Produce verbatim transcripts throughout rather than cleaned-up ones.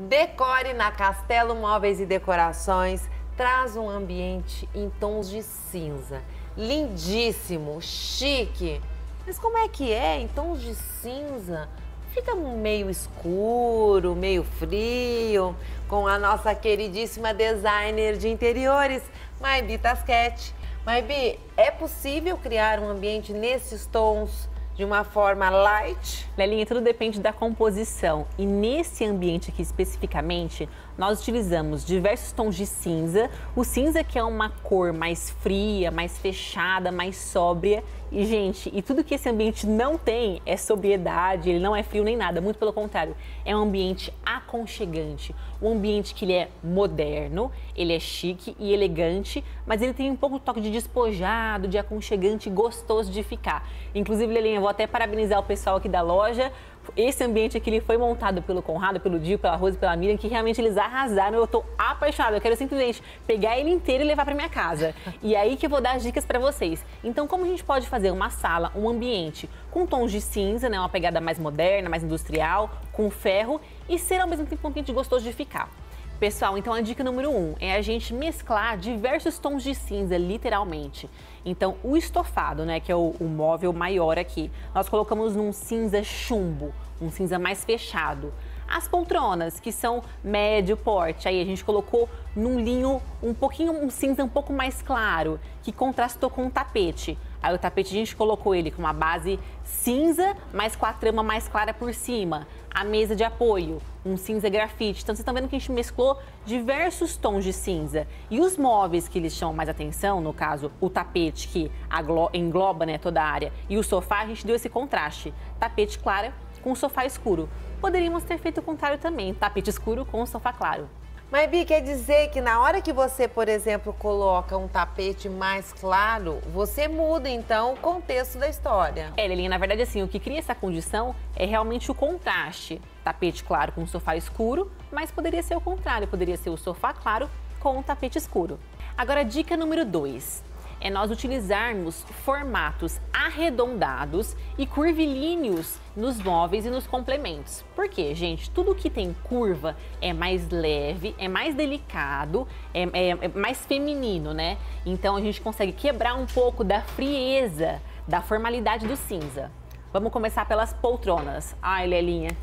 Decore na Castelo Móveis e Decorações traz um ambiente em tons de cinza. Lindíssimo, chique. Mas como é que é em tons de cinza? Fica meio escuro, meio frio, com a nossa queridíssima designer de interiores, Maybi Tasquete. Maybi, é possível criar um ambiente nesses tons de uma forma light? Lelinha, tudo depende da composição. E nesse ambiente aqui especificamente, nós utilizamos diversos tons de cinza. O cinza que é uma cor mais fria, mais fechada, mais sóbria. E, gente, e tudo que esse ambiente não tem é sobriedade, ele não é frio nem nada. Muito pelo contrário, é um ambiente aconchegante. Um ambiente que ele é moderno, ele é chique e elegante, mas ele tem um pouco de toque de despojado, de aconchegante, gostoso de ficar. Inclusive, Lelinha, eu vou até parabenizar o pessoal aqui da loja. Esse ambiente aqui ele foi montado pelo Conrado, pelo Dio, pela Rose e pela Miriam, que realmente eles arrasaram. Eu tô apaixonada, eu quero simplesmente pegar ele inteiro e levar para minha casa. E aí que eu vou dar as dicas para vocês. Então, como a gente pode fazer uma sala, um ambiente com tons de cinza, né, uma pegada mais moderna, mais industrial, com ferro e ser ao mesmo tempo um ambiente gostoso de ficar. Pessoal, então a dica número um é a gente mesclar diversos tons de cinza, literalmente. Então, o estofado, né, que é o, o móvel maior aqui, nós colocamos num cinza chumbo, um cinza mais fechado. As poltronas, que são médio porte, aí a gente colocou num linho um pouquinho, um cinza um pouco mais claro, que contrastou com o tapete. Aí o tapete a gente colocou ele com uma base cinza, mas com a trama mais clara por cima. A mesa de apoio, um cinza grafite. Então vocês estão vendo que a gente mesclou diversos tons de cinza. E os móveis que eles chamam mais atenção, no caso o tapete que engloba, né, toda a área, e o sofá, a gente deu esse contraste. Tapete clara com sofá escuro. Poderíamos ter feito o contrário também, tapete escuro com sofá claro. Maybi, quer dizer que na hora que você, por exemplo, coloca um tapete mais claro, você muda, então, o contexto da história. É, Lelinha, na verdade, assim, o que cria essa condição é realmente o contraste. Tapete claro com sofá escuro, mas poderia ser o contrário, poderia ser o sofá claro com o tapete escuro. Agora, dica número dois. É nós utilizarmos formatos arredondados e curvilíneos nos móveis e nos complementos. Por quê, gente? Tudo que tem curva é mais leve, é mais delicado, é, é, é mais feminino, né? Então a gente consegue quebrar um pouco da frieza, da formalidade do cinza. Vamos começar pelas poltronas. Ai, Lelinha.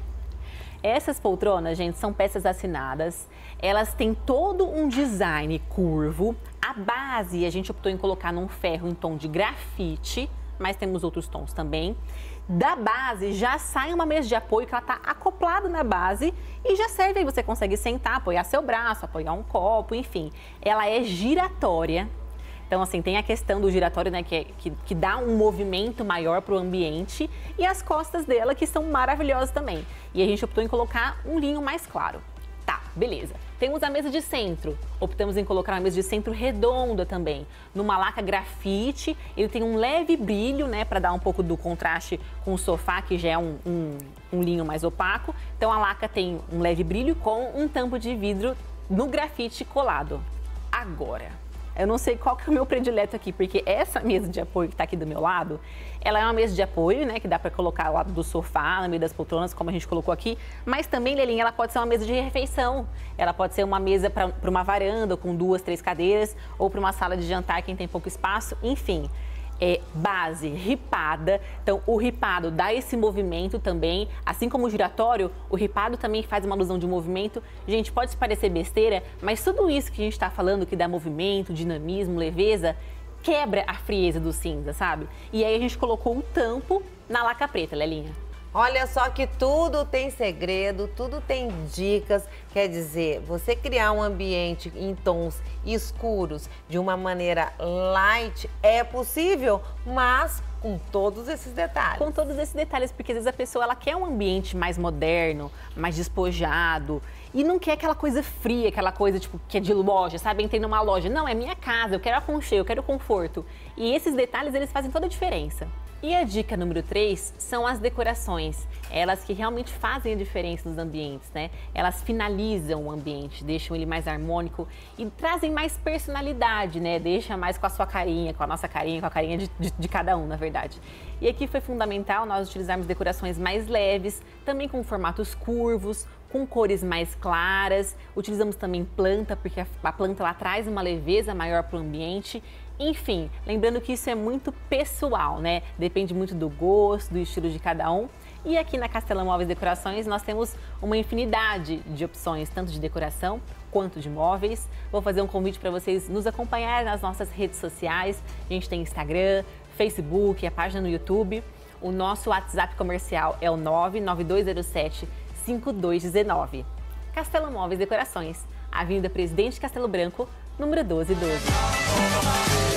Essas poltronas, gente, são peças assinadas, elas têm todo um design curvo. A base a gente optou em colocar num ferro em tom de grafite, mas temos outros tons também. Da base já sai uma mesa de apoio que ela tá acoplada na base e já serve aí, você consegue sentar, apoiar seu braço, apoiar um copo, enfim. Ela é giratória. Então, assim, tem a questão do giratório, né, que, é, que, que dá um movimento maior para o ambiente e as costas dela, que são maravilhosas também. E a gente optou em colocar um linho mais claro. Tá, beleza. Temos a mesa de centro. Optamos em colocar uma mesa de centro redonda também, numa laca grafite. Ele tem um leve brilho, né, para dar um pouco do contraste com o sofá, que já é um, um, um linho mais opaco. Então, a laca tem um leve brilho com um tampo de vidro no grafite colado. Agora, eu não sei qual que é o meu predileto aqui, porque essa mesa de apoio que tá aqui do meu lado, ela é uma mesa de apoio, né, que dá para colocar ao lado do sofá, no meio das poltronas, como a gente colocou aqui, mas também, Lelinha, ela pode ser uma mesa de refeição, ela pode ser uma mesa para uma varanda com duas, três cadeiras, ou para uma sala de jantar, quem tem pouco espaço, enfim. É base ripada, então o ripado dá esse movimento também, assim como o giratório, o ripado também faz uma alusão de movimento. Gente, pode parecer besteira, mas tudo isso que a gente está falando, que dá movimento, dinamismo, leveza, quebra a frieza do cinza, sabe? E aí a gente colocou o tampo na laca preta, Lelinha. Olha só que tudo tem segredo, tudo tem dicas. Quer dizer, você criar um ambiente em tons escuros de uma maneira light é possível, mas com todos esses detalhes. Com todos esses detalhes, porque às vezes a pessoa ela quer um ambiente mais moderno, mais despojado e não quer aquela coisa fria, aquela coisa tipo que é de loja, sabe? Entrei numa loja, não, é minha casa, eu quero aconchego, eu quero conforto. E esses detalhes, eles fazem toda a diferença. E a dica número três são as decorações. Elas que realmente fazem a diferença nos ambientes, né? Elas finalizam o ambiente, deixam ele mais harmônico e trazem mais personalidade, né? Deixa mais com a sua carinha, com a nossa carinha, com a carinha de, de, de cada um, na verdade. E aqui foi fundamental nós utilizarmos decorações mais leves, também com formatos curvos, com cores mais claras. Utilizamos também planta, porque a planta lá traz uma leveza maior para o ambiente. Enfim, lembrando que isso é muito pessoal, né? Depende muito do gosto, do estilo de cada um. E aqui na Castelo Móveis e Decorações nós temos uma infinidade de opções, tanto de decoração quanto de móveis. Vou fazer um convite para vocês nos acompanhar nas nossas redes sociais. A gente tem Instagram, Facebook, a página no YouTube. O nosso WhatsApp comercial é o nove nove dois zero sete, cinco dois um nove. Castelo Móveis e Decorações, Avenida Presidente Castelo Branco, número doze doze.